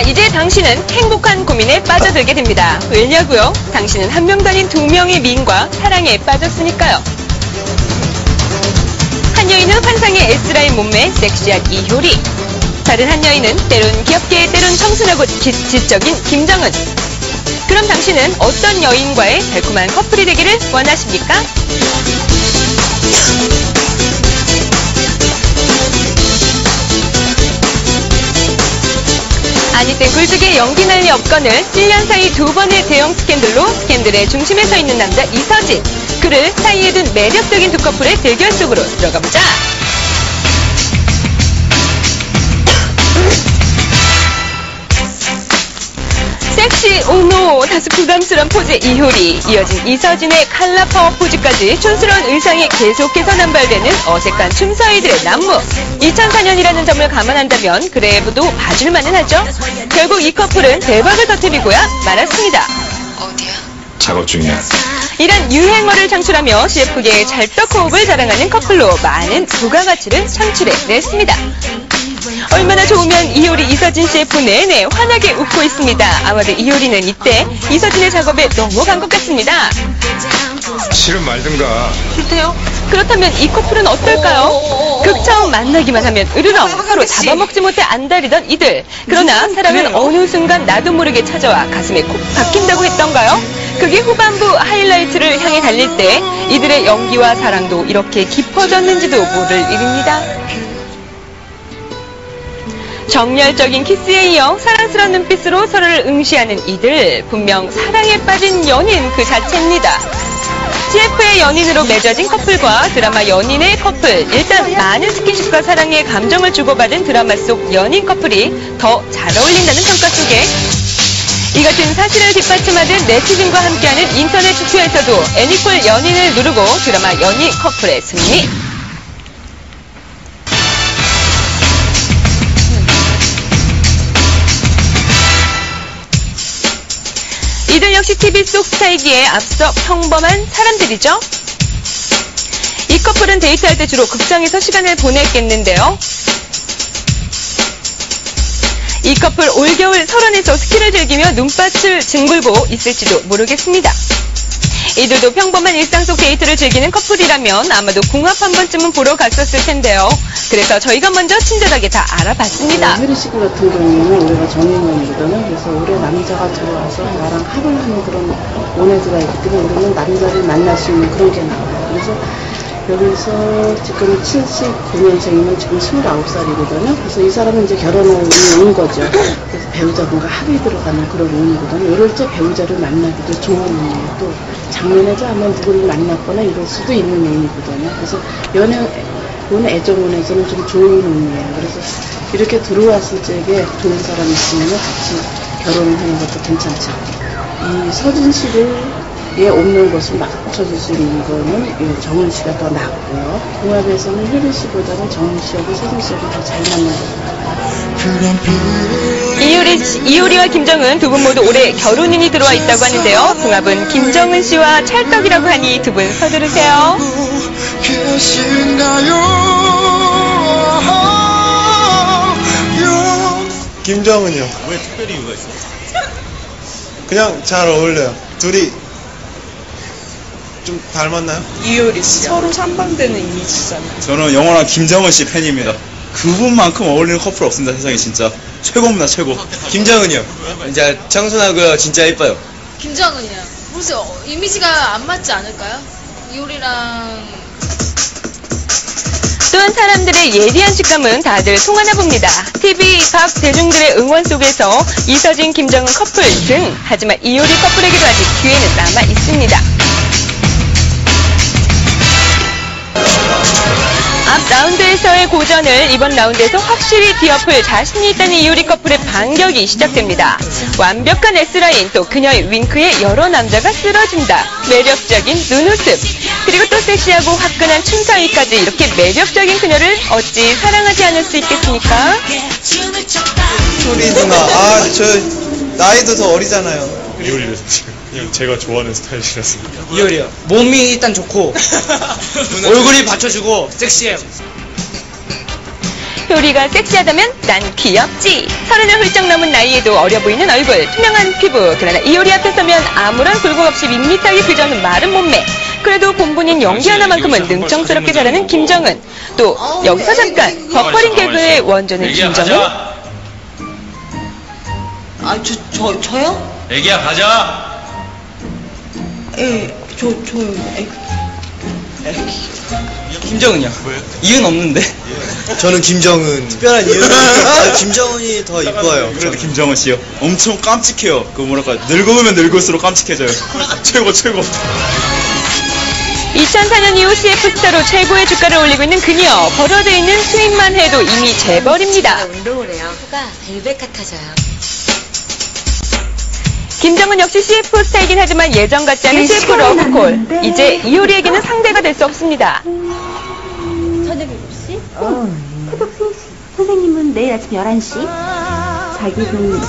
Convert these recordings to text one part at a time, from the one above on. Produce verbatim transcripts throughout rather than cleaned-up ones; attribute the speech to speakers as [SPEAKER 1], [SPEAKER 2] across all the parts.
[SPEAKER 1] 이제 당신은 행복한 고민에 빠져들게 됩니다. 왜냐고요? 당신은 한 명도 아닌 두 명의 미인과 사랑에 빠졌으니까요. 한 여인은 환상의 S라인 몸매, 섹시한 이효리. 다른 한 여인은 때론 귀엽게 때론 청순하고 기, 지적인 김정은. 그럼 당신은 어떤 여인과의 달콤한 커플이 되기를 원하십니까? 아니땐 굴뚝에 연기 난리 없건을 일 년 사이 두 번의 대형 스캔들로 스캔들의 중심에 서 있는 남자 이서진. 그를 사이에 둔 매력적인 두 커플의 대결 속으로 들어가보자. 섹시 오노 다소 부담스러운 포즈의 이효리, 이어진 이서진의 칼라 파워 포즈까지 촌스러운 의상이 계속해서 남발되는 어색한 춤사위들의 난무. 이천사 년이라는 점을 감안한다면 그래도 봐줄만은 하죠. 결국 이 커플은 대박을 터뜨리고야 말았습니다.
[SPEAKER 2] 어디야?
[SPEAKER 3] 작업 중이야.
[SPEAKER 1] 이런 유행어를 창출하며 씨에프계의 찰떡호흡을 자랑하는 커플로 많은 부가가치를 창출해냈습니다. 얼마나 좋으면 이효리, 이서진 씨에프 내내 환하게 웃고 있습니다. 아마도 이효리는 이때 이서진의 작업에 넘어간 것 같습니다.
[SPEAKER 3] 싫으면 말든가.
[SPEAKER 1] 싫대요? 그렇다면 이 커플은 어떨까요? 극 처음 만나기만 하면 으르렁 서로 잡아먹지 못해 안달이던 이들. 그러나 사랑은 어느 순간 나도 모르게 찾아와 가슴에 콕 박힌다고 했던가요? 그게 후반부 하이라이트를 향해 달릴 때 이들의 연기와 사랑도 이렇게 깊어졌는지도 모를 일입니다. 정열적인 키스에 이어 사랑스러운 눈빛으로 서로를 응시하는 이들. 분명 사랑에 빠진 연인 그 자체입니다. 씨에프의 연인으로 맺어진 커플과 드라마 연인의 커플. 일단 많은 스킨십과 사랑의 감정을 주고받은 드라마 속 연인 커플이 더 잘 어울린다는 평가 속에 이 같은 사실을 뒷받침하는 네티즌과 함께하는 인터넷 투표에서도 애니콜 연인을 누르고 드라마 연인 커플의 승리. 이들 역시 티비 속 스타이기에 앞서 평범한 사람들이죠. 이 커플은 데이트할 때 주로 극장에서 시간을 보냈겠는데요. 이 커플 올겨울 설원에서 스키를 즐기며 눈밭을 뒹굴고 있을지도 모르겠습니다. 이들도 평범한 일상 속 데이트를 즐기는 커플이라면 아마도 궁합 한 번쯤은 보러 갔었을 텐데요. 그래서 저희가 먼저 친절하게 다 알아봤습니다.
[SPEAKER 4] 혜리 씨 같은 경우는 올해가 정인년이거든요. 그래서 올해 남자가 들어와서 나랑 합을 하는 그런 원해드가 있기 때문에 우리는 남자를 만날 수 있는 그런 게 나와요. 그래서 여기서 지금 칠십구 년생이면 지금 스물아홉 살이거든요. 그래서 이 사람은 이제 결혼을 온 거죠. 그래서 배우자분과 합의 들어가는 그런 운이거든요. 이럴 때 배우자를 만나기도 좋은 운이에요. 또 작년에도 아마 누구를 만났거나 이럴 수도 있는 운이거든요. 그래서 연애, 운 애정운에서는 좀 좋은 운이에요. 그래서 이렇게 들어왔을 적에 좋은 사람이 있으면 같이 결혼을 하는 것도 괜찮죠. 이 서진 씨를 예, 없는 것을 맞춰줄 수 있는 거는 정은 씨가 더 낫고요. 궁합에서는 혜리 씨보다는 정은 씨하고 서진 씨하고 더 잘 맞는 것 같아요.
[SPEAKER 1] 이효리, 이효리와 김정은 두 분 모두 올해 결혼운이 들어와 있다고 하는데요. 궁합은 김정은 씨와 찰떡이라고 하니 두 분 서두르세요.
[SPEAKER 5] 김정은이요.
[SPEAKER 3] 왜 특별히 이유가 있어?
[SPEAKER 5] 그냥 잘 어울려요. 둘이 좀 닮았나요?
[SPEAKER 6] 이효리 씨 서로 상반되는 이미지잖아요.
[SPEAKER 3] 저는 영원한 김정은 씨 팬입니다. 그분만큼 어울리는 커플 없습니다. 세상에 진짜 최고입니다. 최고.
[SPEAKER 5] 김정은이요. 이제 청순하고요. 진짜 예뻐요.
[SPEAKER 7] 김정은이요. 모르겠어요. 이미지가 안 맞지 않을까요? 이효리랑
[SPEAKER 1] 또한 사람들의 예리한 직감은 다들 통하나 봅니다. 티비 각 대중들의 응원 속에서 이서진, 김정은 커플 등 하지만 이효리 커플에게도 아직 기회는 남아 있습니다. 앞 라운드에서의 고전을 이번 라운드에서 확실히 뒤엎을 자신이 있다는 이효리 커플의 반격이 시작됩니다. 완벽한 S라인, 또 그녀의 윙크에 여러 남자가 쓰러진다. 매력적인 눈웃음, 그리고 또 섹시하고 화끈한 춤사위까지 이렇게 매력적인 그녀를 어찌 사랑하지 않을 수 있겠습니까?
[SPEAKER 5] 소리 누나, 아, 저 나이도 더 어리잖아요.
[SPEAKER 3] 이효리를 그냥 제가 좋아하는 스타일이라서.
[SPEAKER 8] 이효리요. 몸이 일단 좋고 얼굴이 받쳐주고 섹시해요.
[SPEAKER 1] 효리가 섹시하다면 난 귀엽지. 서른을 훌쩍 넘은 나이에도 어려 보이는 얼굴, 투명한 피부. 그러나 이효리 앞에 서면 아무런 굴곡 없이 밋밋하게 빚어놓은 마른 몸매. 그래도 본분인 연기 하나만큼은 능청스럽게 잘하는 김정은. 또 여기서 잠깐 버퍼링 개그의 원조는 김정은.
[SPEAKER 2] 아, 저, 저, 저요?
[SPEAKER 5] 애기야, 가자.
[SPEAKER 2] 예, 저, 저요. 애,
[SPEAKER 8] 김정은이요. 이유는 없는데.
[SPEAKER 5] 저는 김정은. 특별한 이유는 아, 김정은이 더 이뻐요.
[SPEAKER 3] 그래도 김정은 씨요. 엄청 깜찍해요. 그 뭐랄까 늙으면 늙을수록 깜찍해져요. 최고 최고.
[SPEAKER 1] 이천사 년 이후 씨에프 스타로 최고의 주가를 올리고 있는 그녀. 벌어져 있는 수입만 해도 이미 재벌입니다.
[SPEAKER 2] 운동을 해요. 코가 벨벳 같아져요.
[SPEAKER 1] 김정은 역시 씨에프 스타이긴 하지만 예전 같지 않은 씨에프 러브콜. 이제 이효리에게는 상대가 될 수 없습니다.
[SPEAKER 9] 어, 태덕 선생님은 내일 아침 열한 시. 자기는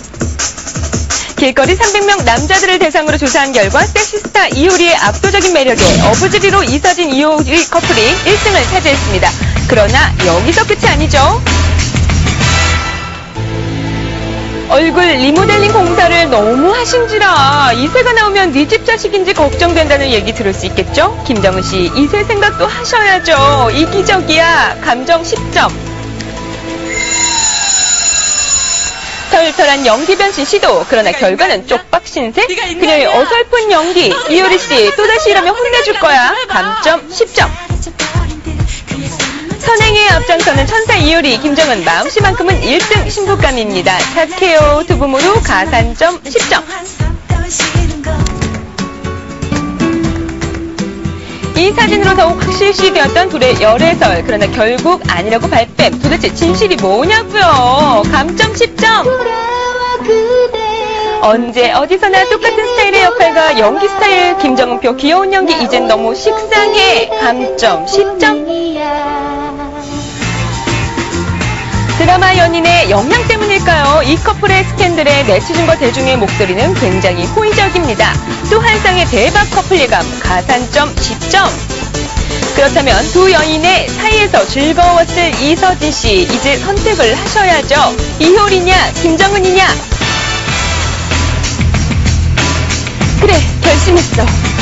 [SPEAKER 1] 길거리 삼백 명 남자들을 대상으로 조사한 결과 섹시스타 이효리의 압도적인 매력에 어부지리로 이서진 이효리 커플이 일 등을 차지했습니다. 그러나 여기서 끝이 아니죠. 얼굴 리모델링 공사를 너무 하신지라 이세가 나오면 네 집 자식인지 걱정된다는 얘기 들을 수 있겠죠? 김정은 씨, 이세 생각도 하셔야죠. 이기적이야. 감정 십 점. 털털한 연기 변신 시도. 그러나 결과는 쪽박 신세. 그녀의 어설픈 연기. 이효리 씨, 또다시 이러면 혼내줄 거야. 감점 십 점. 선행에 앞장서는 천사 이효리, 김정은 마음씨만큼은 일 등 신부감입니다. 착해요. 두 분 모두 가산점 십 점. 이 사진으로 더욱 확실시 되었던 둘의 열애설. 그러나 결국 아니라고 발뺌. 도대체 진실이 뭐냐고요. 감점 십 점. 언제 어디서나 똑같은 스타일의 역할과 연기 스타일. 김정은표 귀여운 연기 이젠 너무 식상해. 감점 십 점. 드라마 연인의 역량 때문일까요? 이 커플의 스캔들에 네티즌과 대중의 목소리는 굉장히 호의적입니다. 또 한 쌍의 대박 커플 예감, 가산점 십 점. 그렇다면 두 연인의 사이에서 즐거웠을 이서진 씨, 이제 선택을 하셔야죠. 이효리냐, 김정은이냐? 그래, 결심했어.